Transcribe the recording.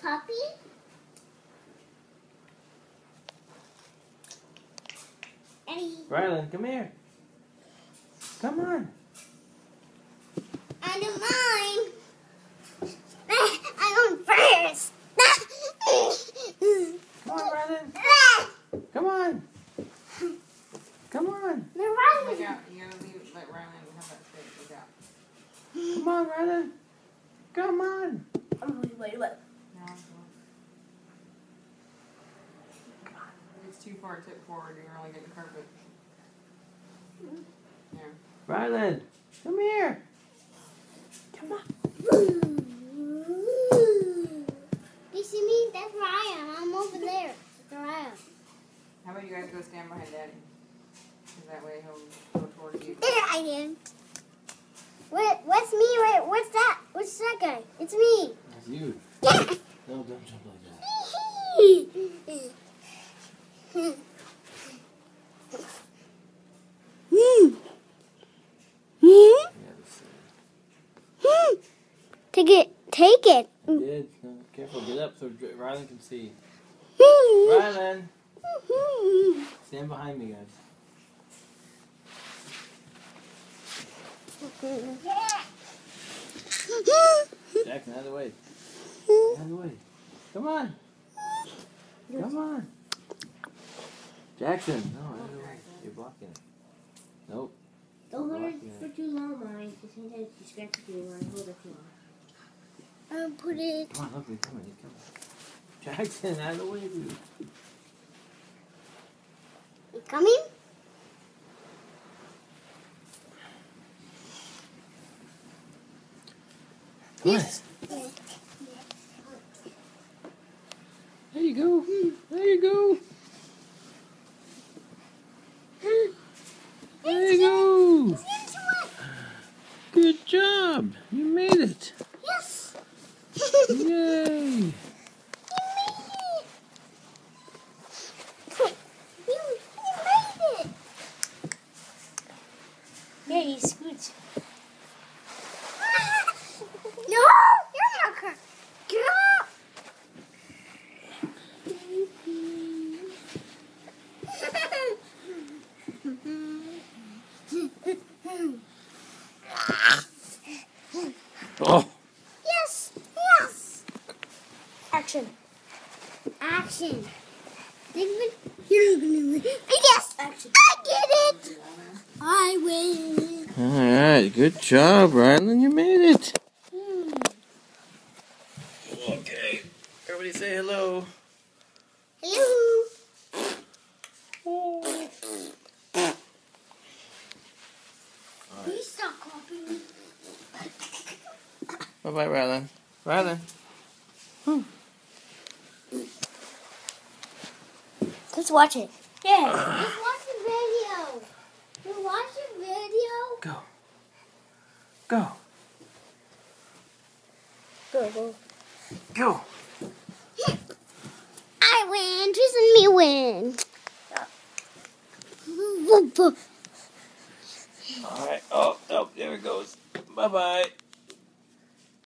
puppy? Eddie. Rylan, come here. Come on. I don't mind. I'm on first. Come on, Rylan. Come on. Come on. They're Look running. out. You gotta leave, let Rylan have that space. Look out. Come on, Rylan. Come on. Wait. No, it's too far tip forward. You're only getting carpet. Yeah. Rylan, come here. Come on. You see me? That's Ryan. I'm over there. That's Ryan. How about you guys go stand behind Daddy? Because that way he'll go towards you. There I am. What's me? What's that? What's that guy? It's me. That's you. Yeah. No, don't jump like that. Take it. Take it. I did. No, careful. Get up so Rylan can see. Rylan, stand behind me, guys. Jackson, out of the way. Out of the way. Come on. Come on. Jackson. No, out of the way. You're blocking it. Nope. Don't hold Blocking it it. for too long, Mike. Sometimes you scratch it when I hold it too long. Put it. Come on, look, he's coming. He's coming. Jackson, out of the way, dude. You coming? Come on. There you go. There you go. There you go. Good job. You made it. Yes. Yay. You made it. Yeah, you scooch. No, you're not going. Get up. Oh. Yes. Action. You're not gonna win. Yes. Action. I get it. I win. All right. Good job, Rylan. You made it. Okay. Everybody say hello. Hello. Please stop copying me. Bye-bye, Rylan. Rylan. Let's watch it. Yeah. Let's watch the video. You watch the video? Go. Go. Go. Go. I win. Tristan, me win. All right. Oh, there it goes. Bye-bye.